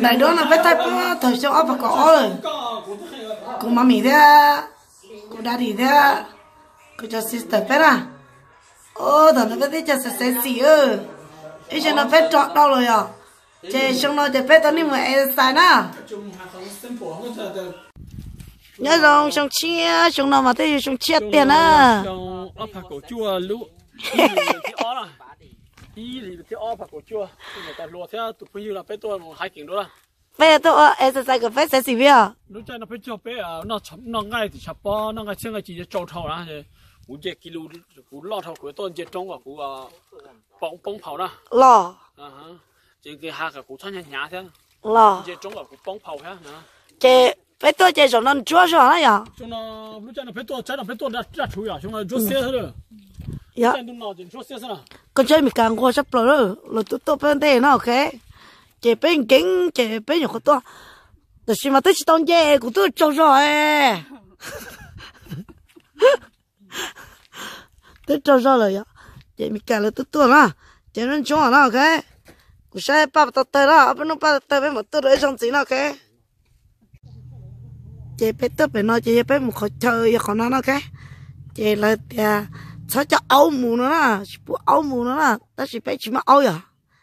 này đó là phải thay bữa thời cho ấp và cỏ rồi cùng mami thế cùng daddy thế cùng cho sister phải à ô thằng nó phải cho sẽ xì ơ ý cho nó phải chọn đâu rồi à chơi xong nó chơi phải tao đi mà em sai nè nhớ rồi xong chia xong nó mà thấy xong chia tiền á ấp hạt cổ chua lú ý thì cái ấp hạt cổ chua người ta lùa theo tụi bây giờ là phải tôi hai kiện đó là bây giờ tôi exercise cái phải sẽ gì vậy lúc trước nó phải cho bé nó ngay thì chập bò nó ngay xem cái gì cho trâu đó thì cũng chỉ kilo cũng lo thầu của tôi chỉ trống và cũng bông phao đó lo chỉ cái hạt cũng thay nhả thế lo chỉ trống và cũng bông phao thế chỉ phải tôi chỉ cho nó chúa cho nó ya chúng nó lúc trước nó phải tôi trái nó phải tôi đã chui à chúng nó chúa xe thôi ya con chơi mình càng qua sắp rồi tôi bên đây nó ok chị bên kính chị bên nhiều tôiแต่สิมาตัวชิตองเย่กูตัวโจโจตัวโจโจเลยอ่ะเจมีการเลยตัวนะเจนั่นชัวร์นะโอเคกูใช้ป้าตัวเตยละเอาไปนู่นป้าเตยไปหมดตัวเลยช่องสีนะโอเคเจไปตัวไปนอนเจไปหมดเขาเจออย่าขอนั้นโอเคเจเลยเดี๋ยวเขาจะเอาหมูนะชิบุเอาหมูนะแต่สิไปชิมาเอาอย่า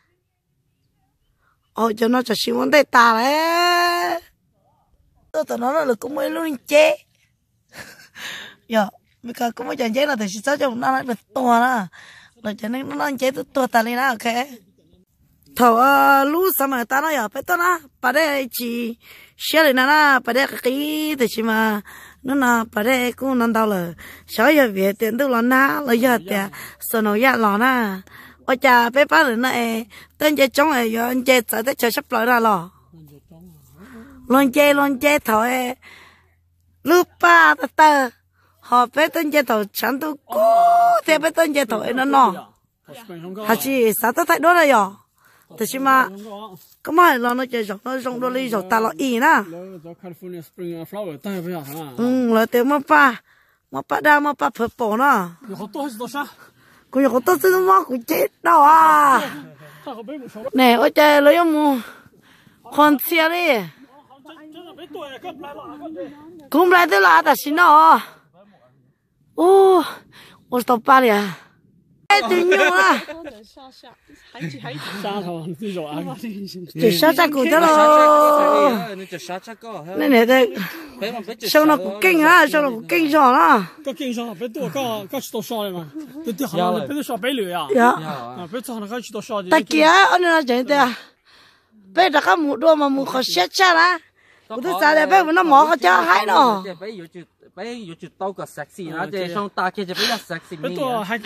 ôi cho nó cho xin vấn đề ta đấy tôi tao nói là cũng mới luôn chế giờ mấy cái cũng mới chọn chế là thì sao cho nó lại được to đó là cho nên nó chế to ta lên đó ok thầu lú sao mà ta nói giờ phải to đó bà đây chỉ xe này nè bà đây cái thì mà nó nè bà đây cũng nằm đâu là sáu giờ về tiền đâu là na là giờ tiền sau nó giờ là na ôi cha bé bác rồi này tên chơi trống này giờ anh chơi sợ tới chơi sắp lại ra lò luôn chơi thôi lúc ba tơ họ bé tên chơi thôi chẳng tôi cố theo bé tên chơi thôi nó nọ hả chị sao tôi thấy đó là giờ thì mà có mai là nó chơi nó rong đôi ly rồi ta lo ý nè là tiền mà ba đa mà ba purple nè cũng có tốt xíu mà cũng chết đâu à nè ôi trời lấy mua con xe đi cũng lại tới là ta xin nó ô ô tao ba liền tự nhiên à chỉ sát sát cụ đó rồi này này sao nó cũng kinh á sao nó cũng kinh rồi đó cái kinh rồi phải tôi có chỉ sao này mà tôi hẳn là phải sao phải lười à phải sao nó có chỉ sao ta kia anh nói chuyện thế à bây giờ các mũ đua mà mũ khó xét chắc á tôi sao đây bây giờ nó mỏ khó cho hay nó bây giờ tao có sexy nó chỉ xong ta kia chỉ bây giờ sexy mình tôi hay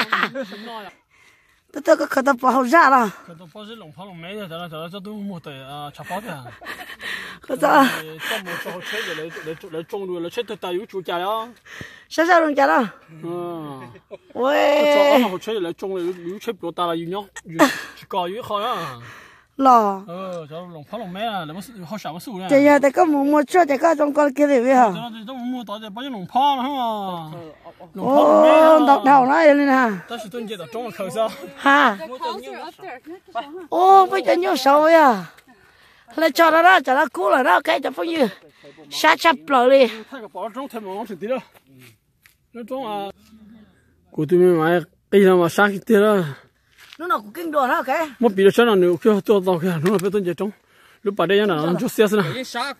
tôi có khởi tập bảo ra rồi khởi tập bảo lồng pháo lồng mấy rồi đó cho tôi mua tới chả bảo thế à có sao trong một số chế để trồng đuôi là chế từ tay chủ nhà đó sao luôn chả đó ôi cho họ chế để trồng là chế của ta là gì nhá chỉ có gì thôi á lò cho lồng pháo lồng mấy à là họ sợ cái sủi này bây giờ thì có mua cho thì có trong con kia thì bây giờ tôi mua tới để bao nhiêu lồng pháo nữa hả ô đọc đầu nó vậy nè ta chỉ tuân chỉ đọc trong là khởi sao ha ô bây giờ nhiều sầu à là cho nó đó cho nó cũ rồi đó cái cho phong như sát chập rồi đi thay cái bảo trong thêm một chút tí đó nó trong à của tôi mới买cái nào mà sát cái tí đó nó nào cũng kinh đồ đó cái một bị nó cho nó nhiều kia tôi tao kia nó phải tuân chỉ trong lúc bà đây nó chút xe nữa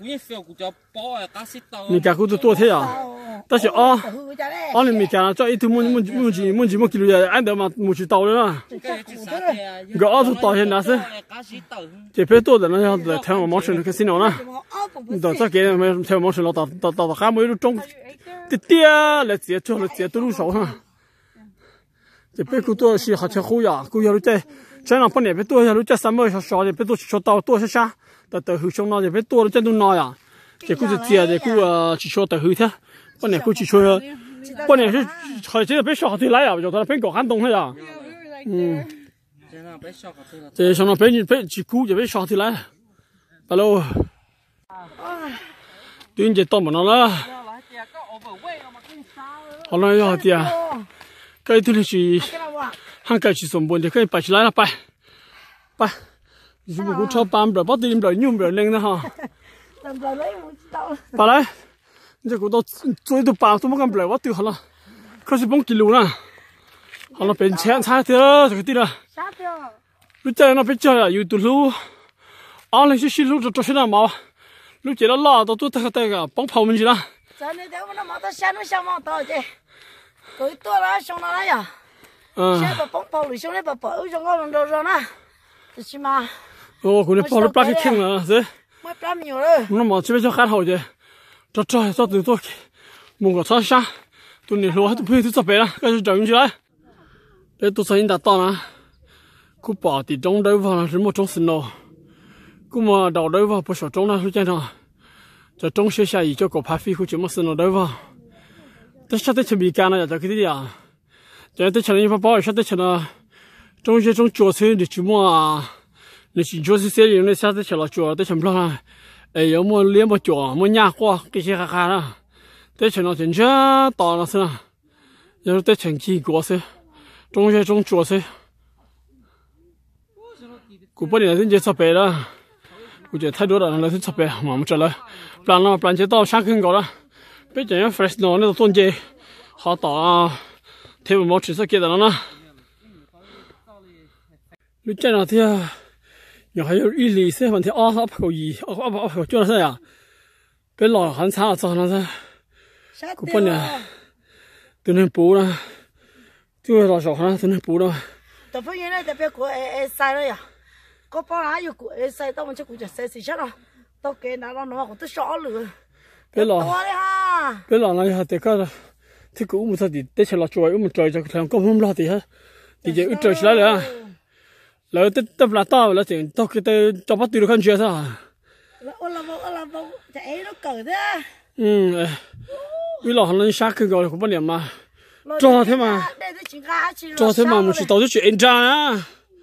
mình cả cũng tôi thế à ta chỉ này mình cả cho ít thứ muốn chỉ một kilo anh đỡ mà một chỉ tàu nữa cái ô tô tàu hiện nay sẽ chỉ phải tôi là nó theo một món chuyện cái gì nữa đó cho cái theo món chuyện nó tàu khác mới trong tia là chỉ tôi lúc sáu ha chỉ phải tôi chỉ học chơi khu ya lúc chơi chơi nào bên này phải tôi lúc chơi sắm mới sao thì phải tôi cho tàu tôi saoแต่หือช่วงนั้นจะเป็นตัวจะดูน้อยอ่ะแต่กูจะเจียแต่กูchỉ choแต่หือเท่าปนเนี่ยกูchỉ choปนเนี่ย是好像被小孩来啊就他被搞感动了呀这上那被只顾就被小孩来拜喽对你到门了好了要的该对的是还该去上班的可以摆起来了摆如果我超班不了，把对不了用不了扔的哈。把来，你这个到最多班都没干不了，我丢好了，可是帮记录了，好了，变钱差点这个地了。lúc chơi nó phải chơi à, yêu tụi lu, anh lấy xí lu cho nó máu, lúc chơi nó lo, tôi thấy cái bóng phồng mình gì đó. Giờ này nếu nó máu tao xem nó xem máu tao chứ, tôi đó xong nó đấy à, xem bà bóng phồng rồi xong đấy bà bỏ trong ngon rồi nè, thì chỉ mà. Ồ, cô này bỏ nó plug cái keng là gì? Mới plug nhiều rồi. Nó máu chỉ biết cho khát hậu chứ, cho từ tôi, muốn có sao sao, tôi này lúa tôi phải tôi chụp về đó, cái gì trồng gì đấy, để tôi xem đặt to nè. Cú bỏ thì trong đấy vào là một trong sinh nô, cú mà đầu đấy vào bớt số trong là lúc chơi nào, cho trong xe xe gì cho cổ phá phi cú chỉ một sinh nô đấy vào, tất cả tất cả bị can là cho cái gì à, cho tất cả những phát bảo tất cả là trong xe trong chùa xe để chỉ mua, để chỉ chùa xe gì này tất cả là chùa tất cả là, ấy有么连么chùa么nhà qua cái xe khác là, tất cả là chân車到了是啦，然後tất cả幾個xe，trong xe trong chùa xe. Cú bữa nay tính chơi sập bè đó, cú chơi thay đổi là lấy tính sập bè mà không chơi lại, plan chơi tao sángขึ้นก่อนละ, bây giờ nhá fresh nó nó tuần chơi, họ tao thêm một chuyện sẽ kia đó nè, lúc chơi nào thì nhiều hay có ý lý sẽ vấn đề áp cầu gì, áp cầu cho nó sao à, bây giờ hắn sáng là sao nó sao, cú bữa nay từ nên bù ra, chưa là sọc ha, từ nên bù ra. Tập phương này tập biệt của sai rồi à, có bao lá yêu của sai tao mình chắc cũng chỉ sai xí chết rồi, tao kể nó cũng tức rõ lửa. Bây giờ này hả, thì cái cũng một thời thì để cho nó chơi, một chơi cho thằng con không lo thì hết, thì giờ chơi lại rồi, rồi tập là tao là chuyện tao cái cho bắt từ con chơi sao? Ôi là bông, chạy nó cởi thế. Bây giờ hắn sát cái gọi cũng bất niệm mà. Cho thế mà một chỉ tao chuyện ra á.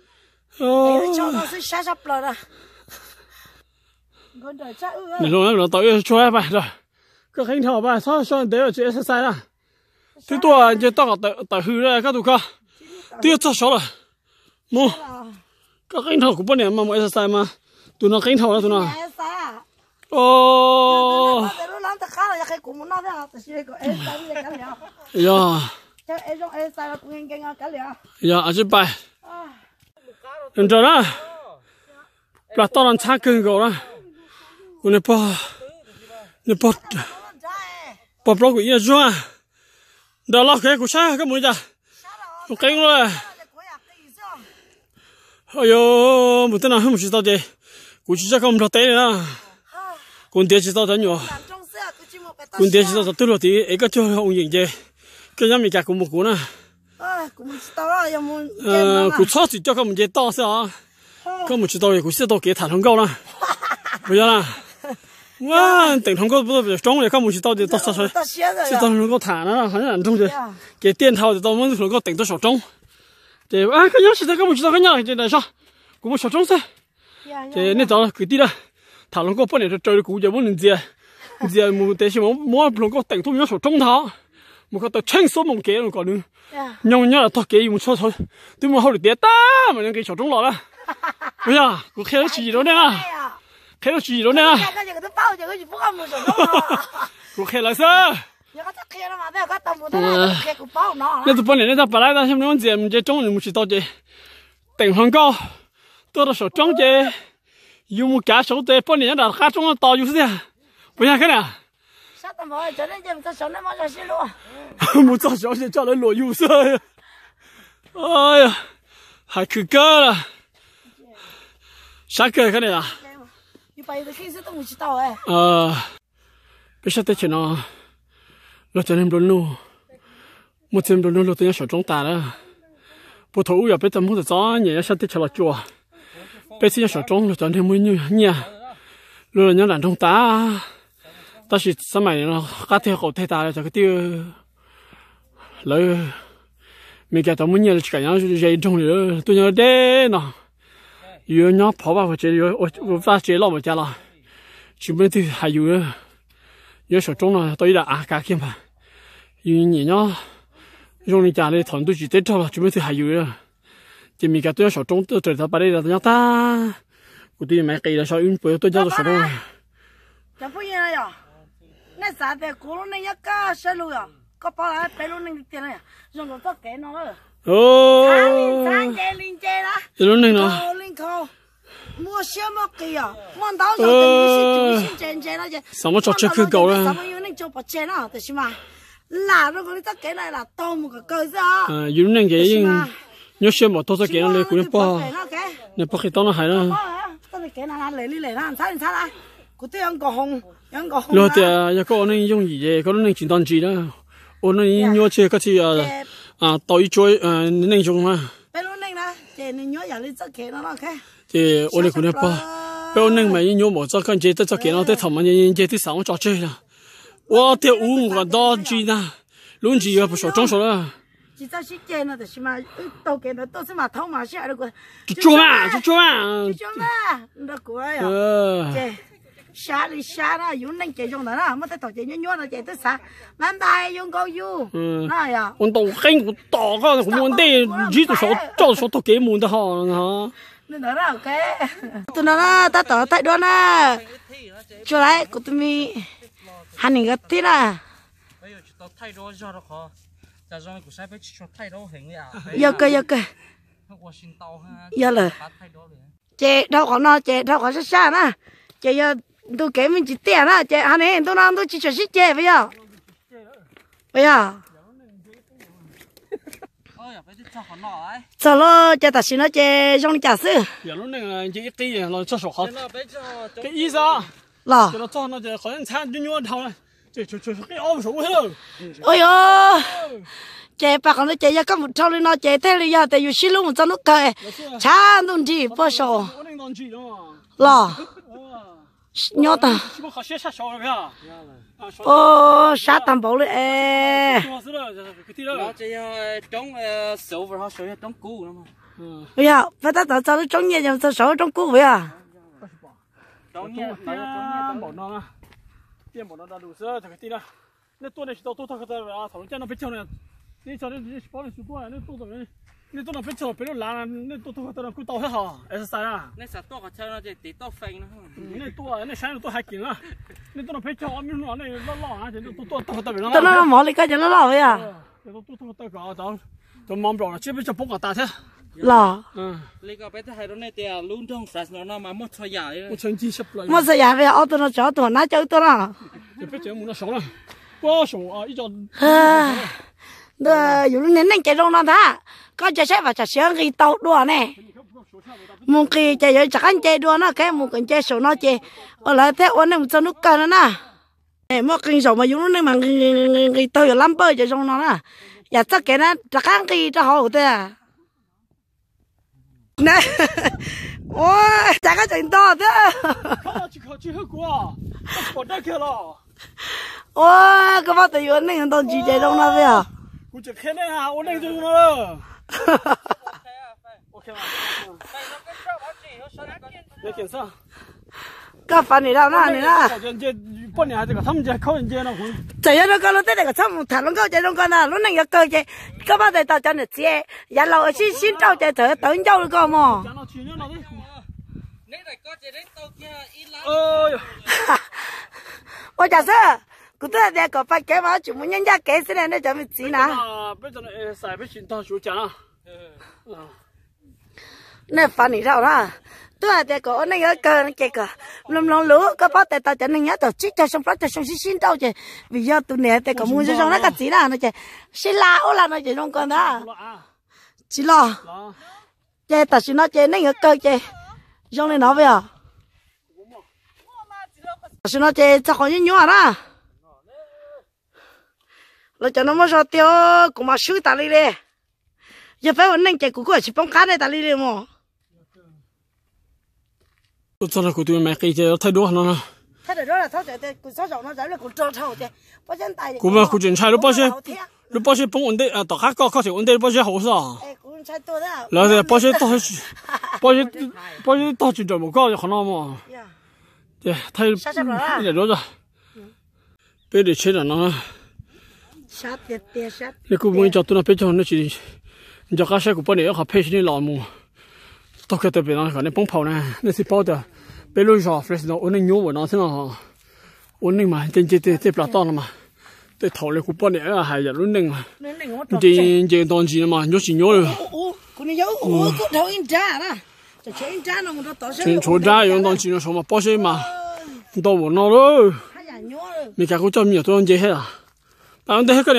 Này rồi nó tao cho em bài rồi, cái khánh thảo bài sao để ở chuyện exercise à, thứ tôi chỉ tao tại hư ra các tụi con, tiếc cho số rồi, mua cái khánh thảo cũng bất niệm mà một exercise mà, tụi nó khánh thảo là tụi nó. Dạ, ở trên bài, lần trước đó, là tao làm sáng cưng rồi đó, cô này bỏ cái gì ra, đó là cái của sao cái mũi ra, một cái rồi, ôi một tên nào không chỉ tao gì, cô chỉ cho không được té nữa, con té chỉ tao đánh nhau, con té chỉ tao tự lo thì ấy cái chỗ ông nhìn gì, cái nhà mình cả cùng một cú nè. Cú chó chỉ cho các mình chơi to sao? Các mình chỉ to thì cú sẽ to kế thản không cao nè. Bây giờ nè, wow, tỉnh không cao bây giờ trống này các mình chỉ to thì to sao rồi? Chỉ to không cao thản nữa, hắn là trong rồi. Cái tiền thầu thì to mới không cao tỉnh to sổ trống. Thì cái nhớ chỉ to các mình chỉ to cái nhớ thì là sao? Cú một sổ trống sao? Thì nên đó cứ đi ra, thản không cao bên này chơi cú giờ muốn làm gì? Giờ một để xem muốn không cao tỉnh thôi nhớ sổ trống tháo. Một cái tao tranh số một kế rồi còn nữa, nhung nhớ là tao kế một số thôi, tôi muốn học được tiếng ta mà những cái chỗ trống lọ đó, bây giờ có khai nó chỉ đó nè, khai nó chỉ đó nè, có khai là sao? Nên tụi bọn này nó bảo lại ta xem nó gì mình chơi trống thì mình chỉ tao chơi, tỉnh hoàng cao, tôi là số trống chơi, dùng một cá số chơi bọn này nó đã khá trống nó to như thế, bây giờ cái nào? Một trò xấu thì cho nó lùa yêu sơi, ôi, hay cứ cơ là, sao cơ cái này à? Bây giờ tới chuyện nó cho nên đồn luôn, một chuyện đồn luôn tôi nhớ sổ trong ta đó, bộ thủ giờ bây giờ muốn gió nhẹ sao tới chuyện là chùa, bây giờ sổ trong là cho nên mới như nha, luôn là nhớ đàn trong ta. Ta chỉ sớm mai nó cá theo cổ thay ta cho cái tiêu lấy mình cái tao muốn nhớ cái nhau dây trong nữa tôi nhớ đấy nó yêu nhau跑吧我觉得我发觉了我家了基本都还有手中了都有点啊嘎看吧有你呢用你家的团队去在这了基本都还有了就mình cái tôi手中都对他把这个人家ta cụ tôi mấy cây là sao yếm bữa tôi cho số đâu chẳng phải như này à nè sao để cô nó nhắc cả xe lùi à có bao là bé luôn nên tiền này dùng nó tóc kén nó ô sáng lên chơi đó luôn này nó lên khâu mua xe mua kia mua đâu rồi thì mình sẽ chơi nó chứ sao mà cho chơi cứ cầu sao mà yêu nên cho bắt chơi nó thì mà là nó có tóc kén này là to một cái cơ sao yếm nên cái nhớ xem một tôi sẽ kén nó lấy cũng bao nè bao khi tao nó hay nó tao này kén nó lấy nó sao là cụ tôi ăn hồng rồi thì giờ có anh ấy dùng gì vậy có anh ấy chuyển toàn gì đó anh ấy nhớ chơi cái gì tỏi chuối nên dùng mà bé luôn nên là chị nên nhớ giờ lên chắc kén nó cái thì anh ấy cũng được bao bé anh ấy mà nhớ một chắc cái gì chắc kén nó tới thầm anh chơi tới sáng cho chơi là wow thì uống cái đó gì nè luôn gì à số trong số đó chỉ cho xí chơi nó thì mà tàu kén nó tôi sẽ mà thâu mà xe được rồi chú mà nó của ấy à xa đó dùng nên chơi trong đó nó mất tới chơi nhớ nó chơi tới xa năm tay dùng câu du này à con tàu khinh của tàu cái của mình đây chỉ số cho số tàu kế muốn đó hả nên đó là ok tụi nó ta tỏ tại đó nè cho lại của tụi mi hành hình cái tí là giờ cơ giờ là chơi đâu có nó chơi đâu có xa nè chơi giờ tôi kể mình chỉ tiền á chơi anh ấy tôi chỉ cho xích chơi bây giờ sao lo chơi ta xin nó chơi trong nhà sư giờ lúc này chơi ít tí rồi cho số học cái ý sao là cho nó cho nó chơi khỏi ăn như nhau thôi chơi cái ôm số hết ôi ơi chơi bạc nó chơi cái một thâu nó chơi thế này giờ tại vì xí luôn cho nó cười chán luôn gì bao số là nhớ ta ô sát tầm bộ đấy nó chỉ trong silver họ sử trong cũ nữa mà bây giờ phải ta tạo cho nó trong nhà cho sử trong cũ vậy à trong nhà bỏ nó tiền bỏ nó đã đủ sơ thì cái tí đó nếu tôi này tôi thằng cái thằng nó nó phải chơi nàyนี่ชอบนี่สปอร์ตสุดตัวนี่ตัวตัวนี่ตัวนั้นเป็นชอบเป็นล้านนี่ตัวนั้นกูโตให้หรอเอสไซน์อ่ะนี่สัตว์ตัวกับเธอเราจะติดตัวเฟงนะนี่ตัวนี่ใช้ตัวหากินอ่ะนี่ตัวนั้นเป็นชอบมีหนวดนี่ล่อๆอ่ะจะตัวตัวเป็นล้านตัวนั้นหมอเลยก็จะล่อเลยอ่ะตัวก็จะมองปลอกนะเชื่อเป็นจะปกกับตาใช่ล่อเลยก็ไปที่ไฮโดรเนเตียลุ้นท้องสัตว์เรามาหมดใหญ่我成绩是不来หมดใหญ่ไปเอาตัวนั้นจ่อตัวนั้นจ่อตัวนั้นจะไปเจอมึง那熟了不熟啊一种 đóอยู่ในนั้นใจลงนั่นท่าก็จะใช้ว่าจะเสียงกี่ตัวด้วยเนี่ยมุกกี่จะยังจะกันใจด้วยนะแค่มุกกันใจสูงน้อยใจอะไรแต่วันนี้มันจะนุกกันนะเอ้มุกกี่สูงมาอยู่ในมันกี่ตัวอยู่ลำเบอร์จะลงนั่นนะอยากจะแค่นั้นจะกันกี่จะหอบแต่เนี่ยโอ้ยจะกันใจต่อเด้อ去喝过我这去了โอ้ยก็ว่าแต่อยู่ในนั้นต้องจีใจลงนั่นเลย我就看那哈，我那就用了。OK 吗？也挺上。 ก็ฟันนี่แล้วนะนี่นะ这半年这个他们家靠人家那混。 这样那个那那个他们谈论个这种个呢，那个个这，干嘛在到这里接？然后新招这这等招那个么？我假设。กูตัวเด็กก็ไปแกมาจุ่มยังยากแกสิเนี่ยเนี่ยจะไม่จีนะไม่จะใส่ไปชิ้นต่อชูจังเนี่ยฟันนี่เท่านะตัวเด็กก็เนี่ยก็แกก็ลมรู้ก็พอแต่ตาจะเนี่ยตัวจิ๊กจะส่งพระจะส่งชิ้นเท่าจะวิญญาณตัวเนี่ยแต่ก็มึงจะส่งนั่นก็จีนะเนี่ยจะสิลาโอลาเนี่ยจะลงกันนะจีลาเจแต่สินะเจเนี่ยก็เจส่งเลยน้องไปอ่ะสินะเจจะขอยืนยันนะเราจะน้ำมันสดเดียวกูมาซื้อตาลีเลยอย่าไปวันนึงใจกูก็ชิปงคันในตาลีเลยมั้งตัวนั้นกูตัวแม่กี่เจ้าท้ายด้วยนะท้ายด้วยนะท้ายแต่กูชอบน้องใจเลยกูจ้องเท่าเจ้าเพราะฉะนั้นตายกูมากูจะใช้รูปปั้นรูปปั้นปงวันเดียต่อข้าก็เข้าถึงวันเดียรูปปั้น好是啊กูใช้ตัวได้แล้วแต่ปั้นต่อจุดจมูกก็จะขนาดมั้งเจ้าท้ายนี่รู้จ้ะไปเดี๋ยวเชื่อนะชัดเด็ดชัดนี่กูมึงจับตัวนั้นไปจับนั่นสิจับข้าใช้กูปั้นเนี่ยเขาเพชรนี่หล่อมึง tao cái tao bị nó còn nên bông phao này nên sẽ bao được bây lúc giờ fresh nó ổn định nhú của nó thế nào ổn định mà trên plot to mà để thầu lại cúp này là hay giờ ổn định mà trên toàn gì mà nhú chỉ nhú rồi trên chỗ ra dùng toàn gì nó xong mà bao nhiêu mà tao muốn nó rồi mình cả cũng cho nhiều tôi ăn hết à tao ăn hết cái này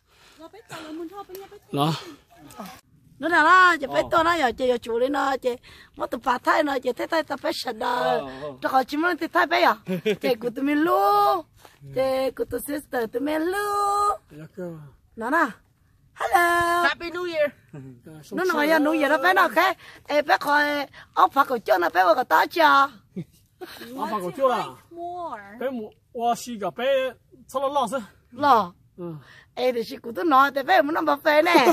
đó nó là chỉ phải tôi nói giờ chỉ chủ đi nó chỉ mất từ phạt thay nó chỉ thay tập phải sạch đó cho họ chỉ muốn thay bây giờ chỉ của tụi mình luôn chỉ của tụi sister tụi mình luôn nó nè hello Happy New Year. nó nói giờ nuôi giờ nó phải nó khác em phải coi ông phạt cổ cho nó phải vào cái táo chưa ông phạt cổ chưa là phải mua xí cái phải sao nó lọt thế lọt em thì chỉ của tôi nói thì phải muốn nó phải nè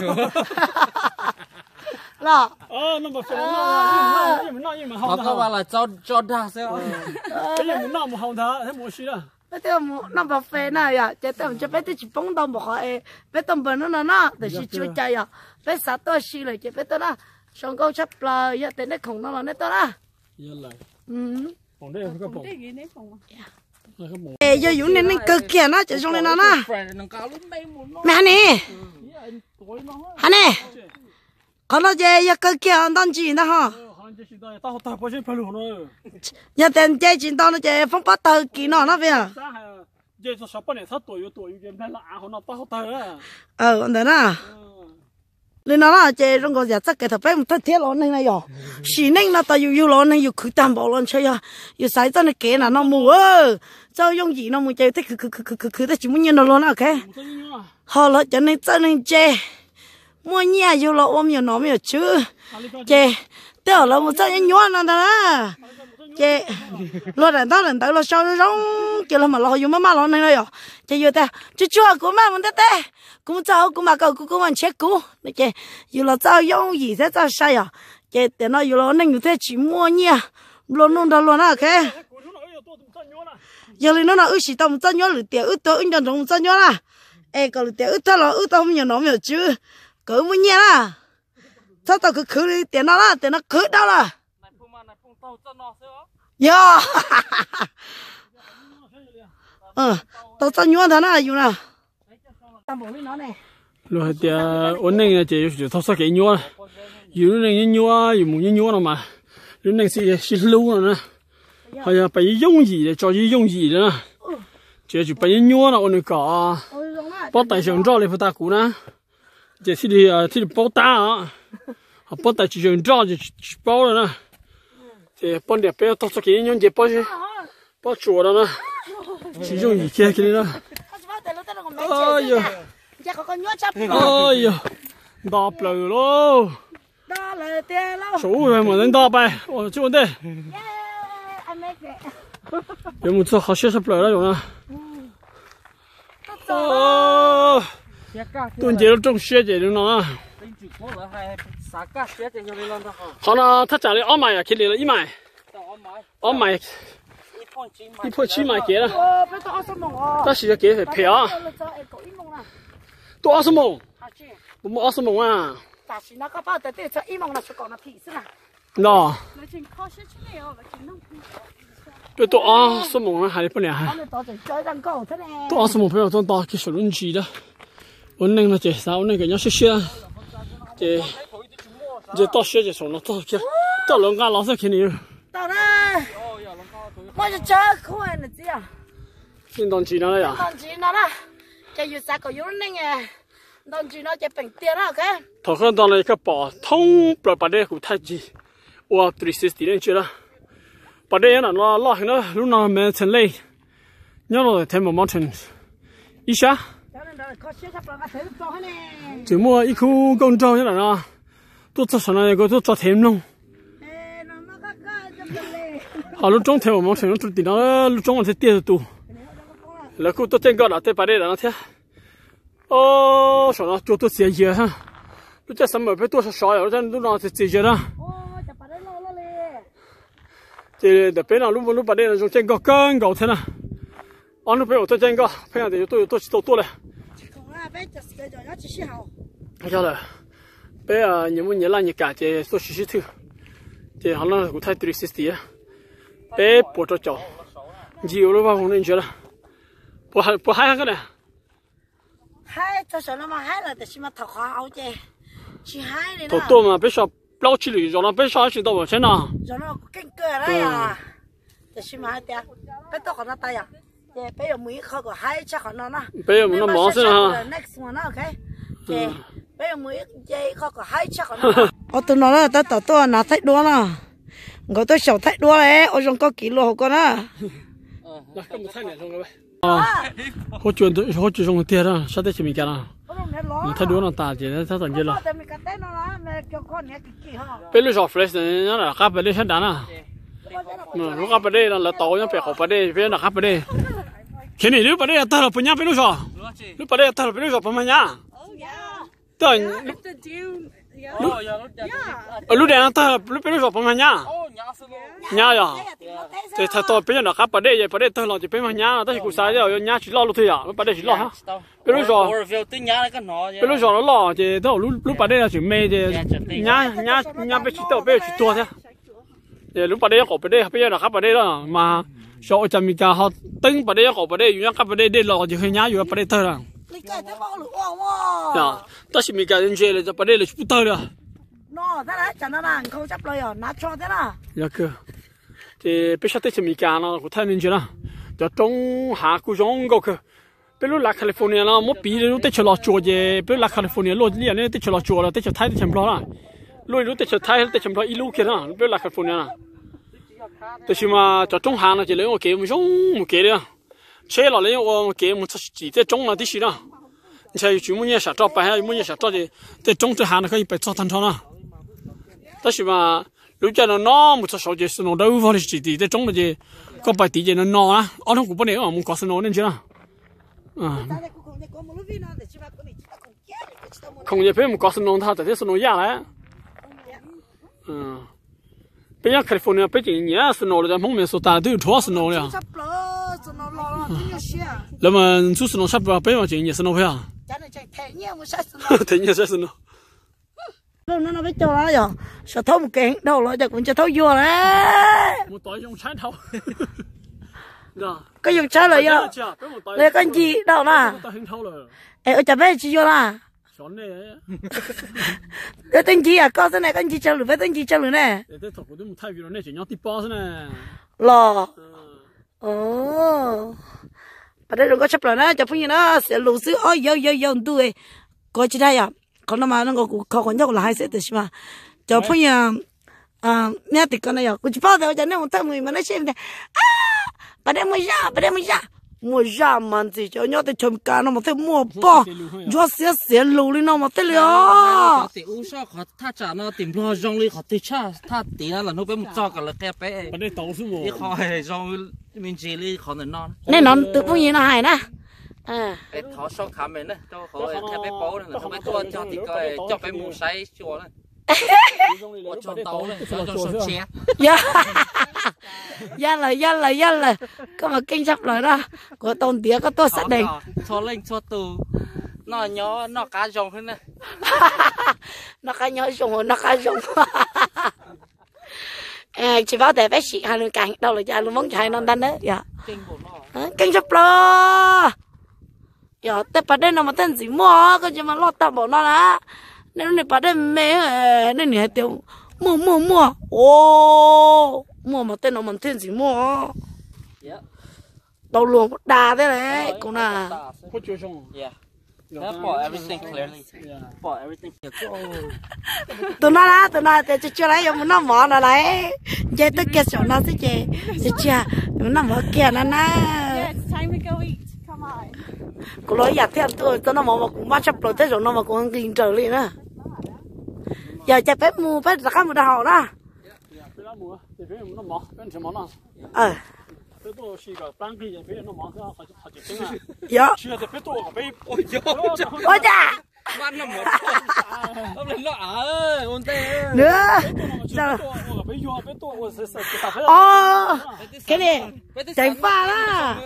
lọt nó mà phải nó Họ có bảo là cho đa sao? cái gì muốn nó một hồng thà thế mua xí à bây giờ nó bảo phê này à, chỉ tao chỉ biết chỉ bông đâu một hồi, biết tao bận nó, để chỉ chui chạy à, biết sát tôi xí rồi chỉ biết tao na, xong câu chấp là, giờ tên đấy khổng nó là nét tao na. Khổng đây cái bông. Giờ dụ nên cực kia nó chỉ xong lên nó na. Mẹ nè, hắn nè, còn nó giờ cực kia anh đang gì đó hả? Giờ tên chơi chuyện đó nó chơi phong bát tờ kỹ nó vậy à? Anh đấy na. Nên nó là chơi trong cái giờ chắc cái thằng bé một thằng thiết lon này rồi, xí nên nó tao yêu lon này yêu khử tạm bảo lon chơi à, yêu sai cho nó kén là nó mù sao dùng gì nó mù chơi thế khử thế chỉ muốn nhìn nó lon à cái, họ là cho nên chơi, mua nhà yêu lon ôm nhiều nó nhiều chứ, chơi. Tao là một cái nhon nó đó, chị, lo đàn tao lo sao nó giống kiểu là mà lo dùng má lo này rồi, chị yêu ta, chú của má muốn tê, cũng cháu cũng mà cậu cũng ăn chết cũ, này chị, yêu là cháu dùng gì thế cháu sai à, chị, để nó yêu là nên như thế chỉ mua nha, lo nôn đó lo na cái, giờ nó ư chỉ tao một chân nhon lử tiệt ư tôi in trong chân nhon à, còn lử tiệt ư tao là ư tao không nhiều nó nhiều chứ, cỡ mua nha à. Sao tao cứ khử đi tiền nó là tiền nó khử đâu là yo tao cho nhon thế nào dùng nào tao bỏ đi nó này rồi thì ổn định là chỉ thao sắc cái nhon dùng này nhon dùng một nhon nào mà dùng này xí lâu rồi nè hay là phải dùng gì để cho gì dùng gì nữa chỉ phải nhon là ổn định cả bắt tay sườn trâu lên phải ta cũ nè chỉ thì bao ta à họ bắt tay chỉ dùng trâu chỉ bao rồi nè thì bắt đẹp bé tao cái nhon chỉ bao chuột đó nè chỉ dùng gì kia cái đó ôi giời ôi giời đạp lờ luôn số rồi mà đến đạp bài ôi chú ơi有冇做好些什么那种啊？哦，炖鸡肉种血姐的呢。好了，他家里2买呀，肯定了1买，2买，1.7买给了。但是要给是赔啊，都20毛，我们20毛啊。喏。别多20毛还不了还。多20毛不要装大，给小轮机的。我那个介绍那个要谢谢啊，这到学就从那到去，到人家老师肯定。 到了，我就这快了这样。 现当机了呀？ 当机了啦，这有啥个有那个，当机了这本店了看。 头看到了一个宝通不把这股太极，我360年去了。把这样的拉很多路上面成累，然后天门 mountain 一下，周末一口公招下来了，都做上来一个都做天龙。好，路中天门 mountain 都顶到路中才跌得多，然后都真高了，再把这两天，哦，上了就都接接哈，都在什么别多少少呀，在路上才接接了。这的别人路把那种真高更高天了，俺那边有这真高，平常的多了。哎呀了，别啊，你们你让你干这做洗头， thì họ nó cũng thay 360 á bé bộ cho chó nhiều lúc vào không nên chơi là bộ hai cái này hai cho số nó mà hai là để xem mà thọ khó chứ chỉ hai này tổ tổ mà bé sao bao chi lì rồi nó bé sao chỉ đâu mà thế nào rồi nó kinh cơ đấy à để xem hai tiền bé to còn nó tay à bé giờ mới khó có hai chắc còn nó bé giờ nó mỏ thế nào next one ok bây giờ mới chơi khó có hai chắc còn nó ở tụi nó là tao tôi nào thấy đua nè người tôi sợ thấy đua đấy ở trong có kỷ lục con á hỗ trợ trong tiền đó sao để chỉ mình cái nào mình thấy đua nó ta chỉ thấy tận gì là bây giờ fresh nó là các bên hết đàn à lúc các bên đây là tàu nó phải học bên đây phía là các bên đây cái này lúc bên đây ta là bên nhà bên lúc bên đây ta là bên lúc bên nhà tới lúc đây ta lúc bên lúc bên nhà nhà à thì thật tôi bây giờ là các bên đây ta là chỉ bên nhà ta chỉ cụ sai rồi nhà chỉ lo lúc thôi à lúc bên đây chỉ lo ha bên lúc nó lo thì đâu lúc bên đây là chỉ mê thì nhà bên chỉ tao bên chỉ tua thế thì lúc bên đây có bên đây bây giờ là các bên đây đó mà số trăm mình cả họ tính bên đây có bên đây những các bên đây để lo thì hơi nhàอยู่bên đây thôi à ta chỉ mình cả những chuyện là bên đây là chút thôi à nó thế đấy chẳng là không chấp lời à nát cho thế nào dạ cơ thì bây giờ chỉ mình cả nó cũng thay nên chứ nào cho trong hạ cũng giống cái bây giờ là California nó một bí lúc tới chơi lò chùa gì bây giờ là California luôn liền này tới chơi lò chùa là tới chơi Thái tới chơi bò là lúc tới chơi Thái tới chơi bò ilu kia nào bây giờ là Californiaแต่ชิมาจะ中行了，就那个给我们用给的，车了那个给我们直接中了的是呢，你像有么年下照白，还有么年下照的，在中这行了可以白照tan长了，但是嘛，如果那么多手机是弄到屋里去的，在中了就个白地就能拿啊，俺们古不能，我们搞是拿进去了，空姐陪我们搞是弄他，这些是弄下来，bây giờ California bây giờ nhà sân nổi là khôngមានsố ta đều thua sân nổi à là mà số sân nổi sắp vào bây giờ chỉ nhà sân nổi à thế nhà sân nổi nó biết cho nó rồi sao thấu một cái đâu rồi cũng cho thấu vô đấy một tối dùng trái thấu cái dùng trái rồi vô lấy con gì đâu nè ở chợ bé chỉ vô nè cái tên gì à có thế này cái gì chơi lửa với tên gì chơi lửa nè lò ở đây có chấp lửa nè chấp phun nó sẽ lù xứ ôi yo đuôi coi chỉ đây à còn nó mà nó có còn nhau là hai sẽ được mà chấp phun nè thì con này à cứ chỉ bao giờ cho nên một thằng người mà nó xem này bà đây mới ra mua ra mà gì cho nhau thì chồng cá nó mà thấy mua bò cho xé lù đi nó mà thấy liao thì u sao họ thà trả nó tìm lo rong đi họ thì cha thà tí là nó bên một cho cả là kẹp bé bên đây tàu xuống đi họ rong mình chỉ đi họ non nên nó tự bao nhiêu nó hay nè cái thỏ sông khám mình đấy cho họ kẹp bé bố này không biết tôi cho thì coi cho bé mua sấy chùa này cho tàu này cho sông che ra là có mà kinh sắp rồi đó có tôn tía có tôi xác định cho lên cho tù nó nhỏ nó cá rồng hơn nè nó cá nhỏ rồng nó cá rồng chỉ bảo để bé xịt hai lần cạnh đâu là cha luôn món chạy non đanh đấy dạ kinh sắp rồi dạ tới bà đây nó mà tên gì mua có chỉ mà lo tao bỏ nó là nên này bà đây mẹ nên này tiêu mua ô mua mà tên nó mình tên gì mua đâu luôn đà thế này cũng là tụi nó thì chưa lấy dùng nó mỏ nó lấy chơi tới kia sổ nó sẽ chơi nó mỏ kia nó nè cô nói giờ theo tôi nó mỏ mà cũng bắt chấp rồi thế rồi nó mà cũng kinh trời liền á giờ chơi phép mua phép là các một đầu đó dạ ôi cha nó một nó lên nó ở ôn tê nữa cái này chạy pha đó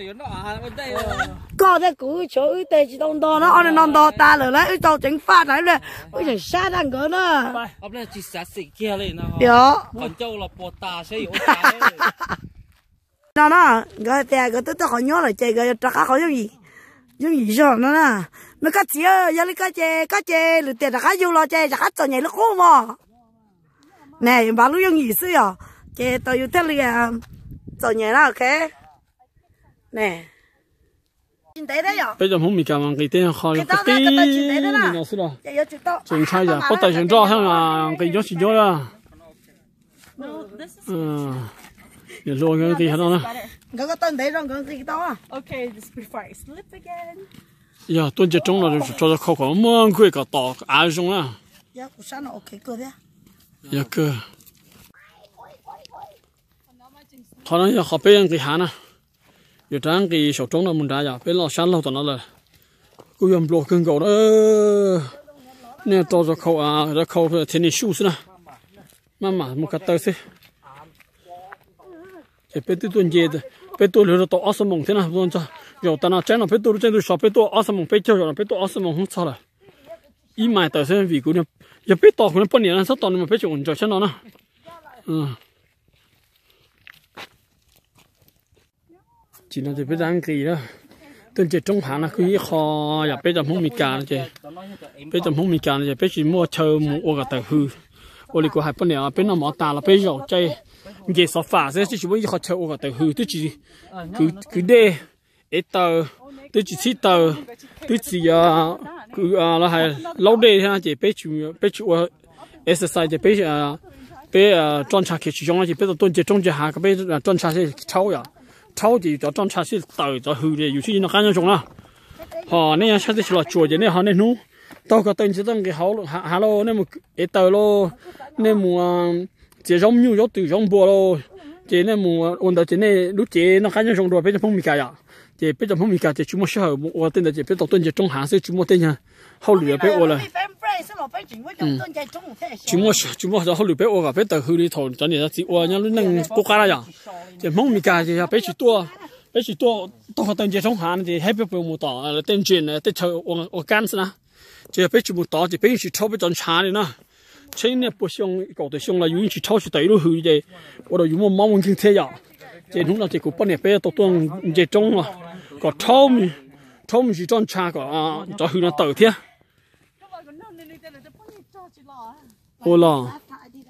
có cái cú chỗ ư tê chỉ đông to nó ăn non to ta rồi lấy tàu chạy pha đấy là ui chẳng sát ăn cỡ nữa hôm nay chỉ sát xịt kia lên đó còn châu là bò tà sẽ yếu nó cái tè cái tôi khỏi nhớ là chạy cái trắc khỏi giống gì rồi nó nè nó cá chê giờ lấy cá chê lừa tiền là cá du lo chê chả cá tròn nhảy nó khô mà này bà lúc giống gì xưa à chê tôi yêu thích liền tròn nhảy nó ok nè chín tế đấy à bây giờ không bị cảm cái tên khó là cái tên gì nào xưa rồi chuyện sai rồi bắt tay chuyện rõ hơn là cái giống gì đó là giờ rồi cái gì hết đó cái tên đấy rồi cái đó Okay, just before I slip again. giờ tôi chỉ trông là cho nó khó muốn quay cả tỏ ai giống à giờ cũng sao nó ok cơ đấy giờ cơ họ nói giờ họ bên cái hàng à giờ trang cái sầu trống là mình ra giờ bên lò sáng lâu tao nói là cứ yếm block cưng cầu đó nè cho khâu ra khâu thì này shoes nè mà một cái tơ xí cái bên tôi chơi bên tôi lừa tao áo mông thế nào luôn cho rồi tao nói chắc là bên tôi trên tôi shop bên tôi áo mông bên chơi rồi bên tôi áo mông không sao rồi ý mai tao sẽ vì cái này giờ bên tao cũng bao nhiêu là sao tao mà bên chơi cho chắc nó nè chỉ là bên đang kỳ đó tôi chơi trong hàng là cứ kho giờ bên trong khôngมีการchơi bên trong khôngมีการchơi bên chỉ mua chơi mua cái tờ hư我哋個係本嚟邊度冇大啦，邊有即係嘢所發生，即係我一學車我個頭都只佢哋一道都只知道都只佢啦係老啲嚇，就俾住我 exercise 就俾裝叉其中就俾到蹲住中住下，俾裝叉先抽呀，抽住就裝叉先倒就去嘅，有時那間種啦，嚇呢樣車啲落做嘅呢嚇呢孬。tao có tên chỉ tao cái hậu hello nên một ít tờ lo nên một chỉ giống như giống từ giống bùa lo chỉ nên một ôn tờ chỉ nên lúc chỉ nó khá như giống rồi bây giờ không bị cài à chỉ bây giờ không bị cài chỉ chúng mua sữa một tên là chỉ bây giờ tên chỉ trong hàng sẽ chúng mua tên nha hậu lửa bây giờ là chúng mua hậu lửa bây giờ bây giờ hư đi thầu cho nên là chỉ ôn nhau lúc nâng cố gắng là chỉ không bị cài thì bây giờ tao có tên chỉ trong hàng thì hết bây giờ một tờ tên chuyện là tên thầu ôn cán nè chỉ bây giờ một tờ chỉ bây giờ thâu bây giờ chán đi nè thế này bữa xong搞得xong là dùng chỉ thâu chỉ tới lúc hư vậy, ở đó dùng một món kinh thế vậy, chỉ đúng là chỉ có bên này bây giờ tụi tôi chỉ trông mà, có thâu mình chỉ tròn cha có cho hư nó tới thế, ô là,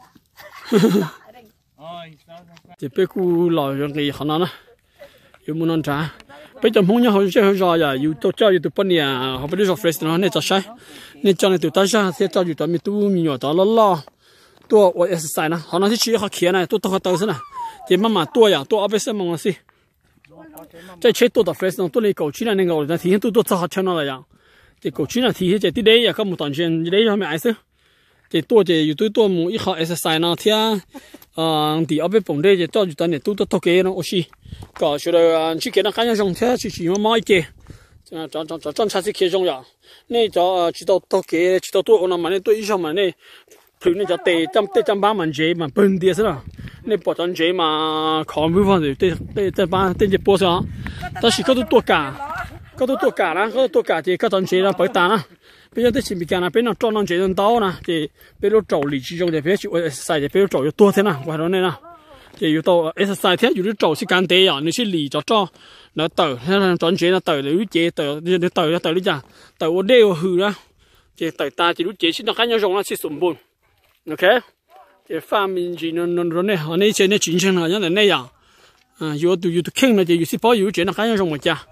chỉ bây giờ lòi rồi cái họ nói nè, dùng muốn ăn trà. bây giờ không nhớ họ chơi rồi à, yêu cho chơi tụi bên nhà họ bây giờ fresh nó này cho sai, nên cho nên tụi ta ra sẽ cho tụi mình tu mình nhỏ đó lo, tôi ở exercise nè, họ nói chỉ họ kia này, tôi họ tới thế này, chỉ mà tôi à, tôi ở bên sân mong gì, chơi chơi tôi fresh nó tôi lấy cầu chín này nên cầu là thì tôi cho họ chơi nó là vậy, chỉ cầu chín là thì chỉ đi đấy à, có một tuần chuyện đi đấy cho mày chứ, chỉ tôi chỉ tôi một ít họ exercise nó thì thì ở bên bồn đây chỉ cho tụi này tôi thâu kế nó aussi, có chỗ là chỉ cái nó cái giống thế chỉ mà mấy cái, trong cha chỉ cái giống vậy, này cho chỉ thâu kế chỉ tôi nó mà này tôi ít xong mà này, thường này cho tê trăm ba mình dễ mà bận đi rồi, này bỏ trăm dễ mà khó mới vào được tê ba tê chỉ bỏ sao,但是嗰度多假啦，嗰度多假就嗰陣時啦，擺單啦。bây giờ tôi chỉ bị cái này bên nó cho nó chế đến tao nè, thì bên nó trầu lý trí trong thì bên chịu exercise thì bên nó trầu nhiều tua thế nào, ngoài đó này nè, thì yêu tao exercise thế, yêu trầu chỉ can tế à, nếu chỉ lý cho nó tờ, thế là chọn chế nó tờ để lúc chế tờ đi chả, tờ ở đây hư ra, thì tờ ta chỉ lúc chế chỉ nó cái nhau rồng nó chỉ sủng bùn, ok, thì pha mình chỉ nó này, họ này chế này chính xác là như thế này à, yêu tụ khen là thì yêu chỉ bảo yêu chế nó cái nhau rồng mà chả.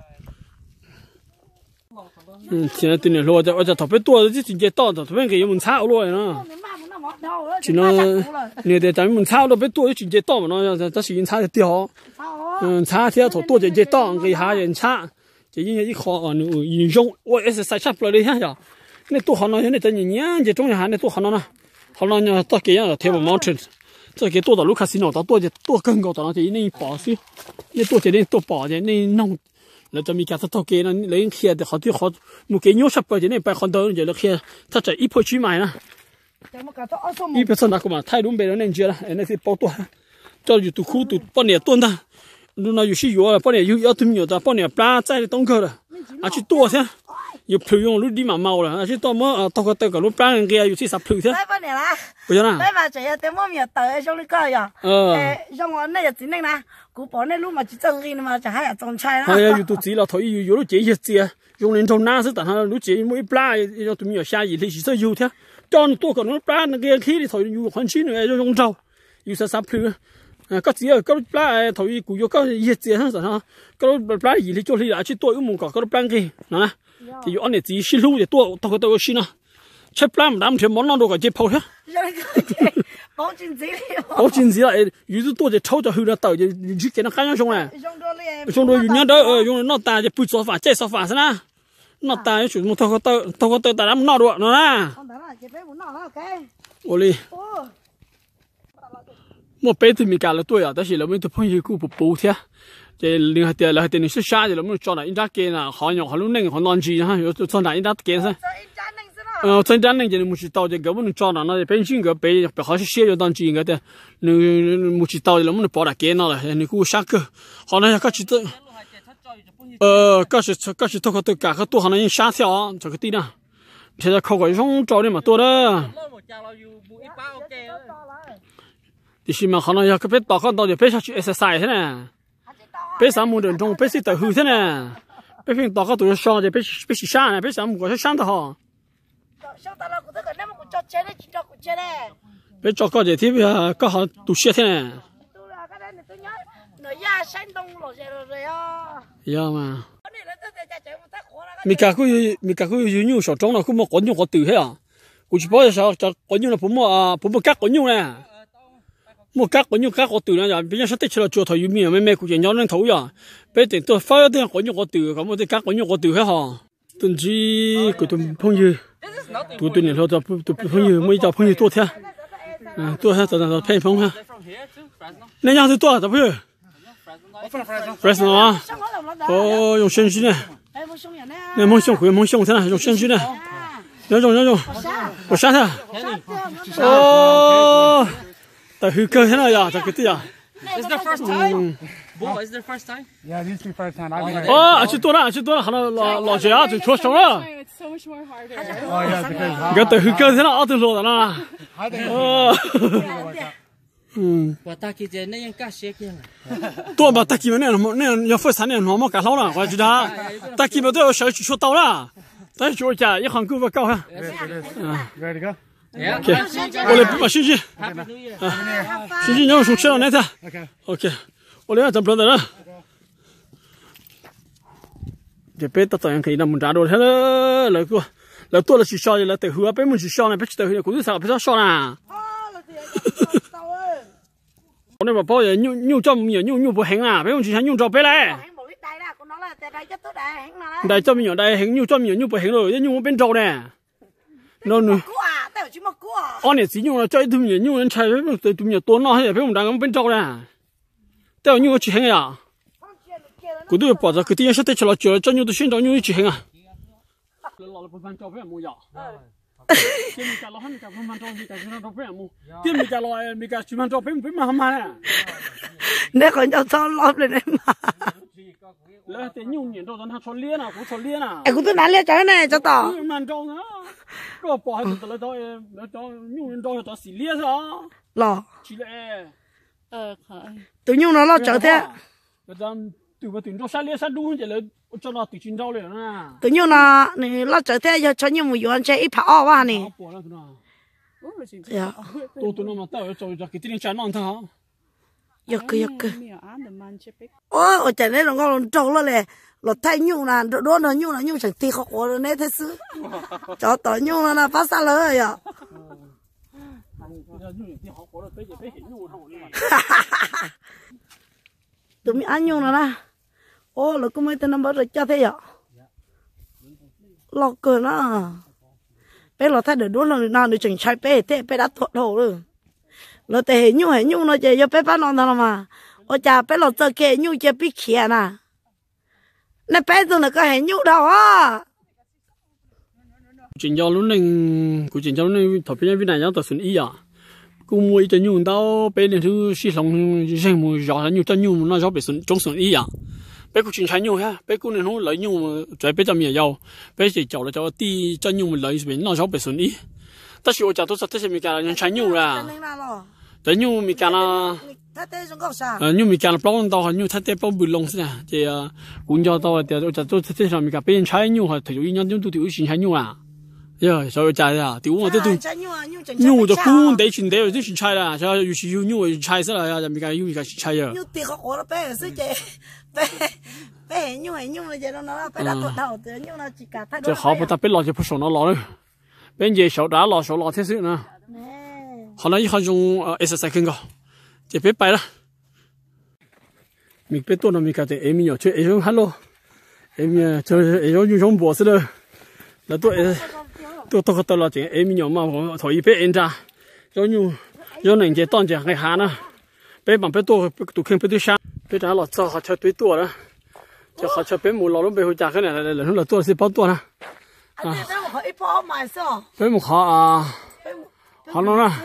现在对你说，我特别多，这直接到的，特别给们炒了呢。只能你的咱们炒了别多，直接到嘛，那这是人炒的掉，炒天头多直接到，给下人炒，就因为一考你用我也是晒差不了的下呀，那多好呢，那等年这中下那多好呢，好呢到给样贴不 mountain， 这给多到卢卡西诺到多就多更高到那就那保水，那多就那多保的那弄。แล้วจะมีการสต๊อกเกนเลยเคลียร์แต่เขาที่เขาหมู่เกนโยชับไปจะเนี่ยไปคอนโดเดี๋ยวเราเคลียร์ถ้าจะอีพอชี้ใหม่นะ ít bây giờ nào cũng mà thay đúng bề nó nên chưa là này thì bao tuổi cho dù tụ khu tụ bao nhiêu tuần ta lúc nào dù Xyoo là bao nhiêu yêu thương nhiều ta bao nhiêu plá trái đông cơ rồi à chỉ tua thế dù phơi用lúc đi mà màu rồi à chỉ tua mới tao có tao có lúc plá cái kia dù chỉ sắp phơi thế bao nhiêu là bây giờ nào đấy mà chạy tới mua miệt tới trong cái coi à trong ngón này là chính này nè cú bỏ này lúc mà chỉ trồng gì mà chả hay là trồng chai đó hay là dù tụ chỉ là thôi dù lúc chỉ hết gì dùng lên trong ná sẽ tận ha lúc chỉ mỗi plá cho tụi mình ở xa gì thì chỉ sẽ dù thế cho nó tua còn nó plá nó kia khi thì thôi dù hoàn chỉnh rồi cho trong trâu dù sẽ sắp phơi có gì ở có plá thôi cú dù có hết gì hết rồi có plá gì thì cho thì là chỉ tua một có plá kia nè thì dù anh này chỉ xin lưu để tua tao có tao xin à chế plá mà đam thêm món nó đâu có chế phao thế bảo chín gì lại dù tôi chỉ thâu cho hư ra tàu chỉ cái nó khai nhau xong này xong rồi nhớ đó dùng nó ta chỉ bứt xóa phá chế xóa phá thế na nó ta chỉ một thâu có tao ta đam nó được nó na ôi một bé thì mình cả là tuổi à,但是เราไม่ต้องพึ่งกู้ปุ๊บเถอะจะเรื่องเดียวเราเดี๋ยวนี้ช้าๆเราไม่จอดอินดักเกนอ่ะหอยหอยลุ่นหนึ่งหอยนอนจีนะอยู่จอดอินดักเกนซะ真正能就没去到这个我们找到那本身个被好些写就当几个的，你没去到的，我们把它给那了，你给我下个，好那个去这，个是透过这个多好那人下条啊，这个地呢，现在考个用找的嘛多的，第是嘛好那要个别到看到就别下去 exercise 呢，别上木人中，别是到后头呢，别平到个都要上的，别是上呢，别上木个上的哈。bây giờ có gì thì có họ tụ xe thế này. Dạ mà. Mình cả cứ nhiều số trong là cũng một con nhiều có từ hết à. Cũng chỉ bảo sao cho con nhiều là cũng một các con nhiều nè. Một các con nhiều các có từ này giờ bây giờ sắp tới là chùa thầy mi mấy cũng chỉ nhau nên thấu giờ. Bây giờ tôi phải đến con nhiều có từ, có một cái các con nhiều có từ hết hả. Tuần chỉ của tuần phong như. Tụi này thôi tụi phong như mấy cháu phong như tốt thế. Tốt hết rồi phê phong ha. Nên nhau thì tốt tập phê. Fresh nó. Dùng sen gì này. Này mông xông thế này, dùng sen gì này. Nhớ dùng. Có sát thế. Tại hư cơ thế này à, tại cái gì à? Is the first time? Boy, is the first time? Yeah, this is the first time I've been here. chỉ tôi hả lò dẻ thì chua sống đó. It's so much more harder. Oh yeah, because Cái từ hư cơ thế nào từ lò đó Và ta kia nóยังcá xe kia. Tôi mà ta kia này nó first time nó mà cả lâu rồi, coi chứ đó. Ta kia mà tôi sợ chua tàu đó. Ta chua chả, một hàng cua vào cao ha. ready to go. Yeah. Okay. Ole mà xin gì? Xin gì nhau xuống xe này thôi. Okay. Ole tạm biệt rồi. Để bé ta toàn cái nằm ra đồ thế đó, là tôi là chỉ sao là từ hứa bé mình chỉ sao này bé từ hứa cũng sao bé sao nè. Hôm nay mà bao giờ nhu cho mình nhu bộ hành à, bé mình chỉ hành nhu cho bé này. Đây cho mình ở đây hành nhu cho mình nhu bộ hành rồi, nhu bên trong nè. Nó anh này chỉ nhu là cho tụi mình nhu anh trai tụi mình tuôn nó hay bé mình đang bên trong nè. Tao nhu chỉ hành à. Cứ tôi bỏ ra cái tiền sẽ tới cho nó cho nhu tôi xin cho nhu chỉ hành à. Tiền mình cả lo hơn cả phần man trong gì cả chúng nó phải mua. Tiền mình cả lo mình cả chúng man trong phải mà ham mà. Nếu còn cho lót lên mà. Là tiền nhung nhện đâu hắn cho liên à, cũng cho liên à. Em cũng tôi nói liên cho này cho tỏ. Man trong á. Có bỏ hết từ là cho nhung nhện đâu cho xì liên sao? Lò. Chỉ là Tụi nhung nó lo trở thế. Từ trong xa liên xa đu chỉ là cho nó từ trên rau lên nè. Tụi nhung nó này lo trở thế cho nhung một yuan chơi ít phao quá này. Dạ. Tụi nó mà tao cho cái tiền trả non thôi. Yok. Ôi trời này nó ngon trâu lo lẹ. Lo thay nhung là đốn nó nhung chẳng tí khó rồi nè thế sư. Cho tỏ nhung là phát xa lời à. Tụi mình ăn nhung nè. Ô là cũng mấy tên number rồi cho thế ạ. Lo cười nó. Bé lo thay được đốn là nào được chẳng trai bé thế bé đã thuận hồ rồi. Lo tệ nhung nó chơi cho bé bắt non thôi mà. Ôi cha bé lo chơi kệ nhung chơi biết khía nè. Nè bé rồi là có hệ nhung đâu á. chuyện do lúc này của chuyện do lúc này thọ bên này nhau tao xuân ý à cô mua cho nhung tao bên này thứ xí lòng riêng mua giỏ nhung cho nhung nó gió bị xuân trong xuân ý à bé cô chuyện trái nhung ha bé cô này nó lấy nhung trái bé chăm nhiều dầu bé chỉ chậu là cho ti cho nhung mình lấy bên nó gió bị xuân ý ta chỉ cho tôi sẽ mình cả những trái nhung à trái nhung mình cả là nhưng mình càng bao tao nhưng thay thế bao bự lông thế thì cũng cho tao thì tôi thay thế mình cả bên trái nhung hoặc thay đổi nhân chúng tôi thay đổi xin trái nhung à giờ sao trái à thì uống tôi nhung cho cũng để chuyện để xin trái là choอยู่ชิวnhung trái sẽ là mình cả nhung cả trái à nhung tiền họ bé là chứ bé nhung là giờ nó bé đã tuột đầu từ nhung là chỉ cả thay đổi họ bắt bé lo cho phụ nó lo đấy bên giờ sáu đá lo thế sự nữa họ nói họ dùng exercise kinh cơ chỉ biết bài đó mình biết tôi là mình cả thì em nhỏ chơi em hello em chơi em dùng bộ sự đó là tôi là chuyện em nhỏ mà thôi biết em ra cho nên cái toàn cái hàng đó biết bằng biết tôi khen biết tôi sáng biết ra là cho họ chơi biết tôi đó cho họ chơi biết một lọ lúc bây giờ cái này là tôi sẽ bao tôi đó biết một họ nói là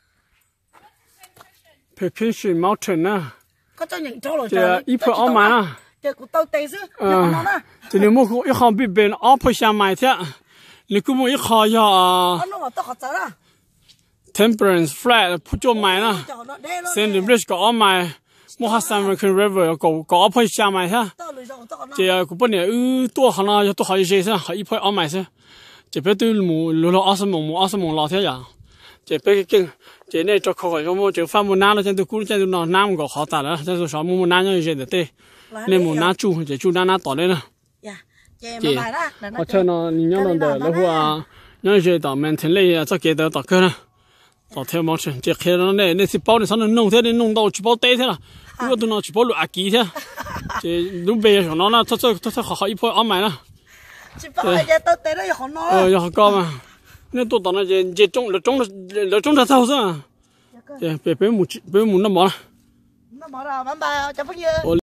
Pepinshi Mountain à, thì ít phải ở mà à, thì nếu mua ít hàng bị bệnh ở phải sang mai thế, nếu cứ mua ít hàng ya Temperance Flat phụ cho mai nè, Sandy Bridge có ở mai, mua Hassan American River có ở phải sang mai thế, thì cũng bên này tua hàng nào tua hàng gì thế, ít phải ở mai thế, thì bây giờ mua lúa ở sân mông lọ thế à. chỉ biết cái chỉ này cho khỏi cho mua chỉ pha mua ná là chân tôi cũ chân tôi nó nam có khó tả đó chân tôi xóa mua ná như vậy để tê nên mua ná chu chỉ chu ná tỏ lên nè chỉ họ chơi nó nhớ nó để lúc nhớ chơi tỏ mình thế này cho kia tỏ cơ nè tỏ theo món chuyện chỉ khi nó này nên chỉ bao này sao nó nung thế nên nung đâu chỉ bao tê thế là lúc tôi nó chỉ bao lụa kỹ thế chỉ lúc bây giờ nó là thôi họ ít phơi ấm mày nè chỉ bao giờ tôi tê nó họ nói giờ họ co mà nên tôi tao nói chỉ trong là sao sao? Bé một nó mỏ. Nó mỏ ra bắn bài cho bao nhiêu?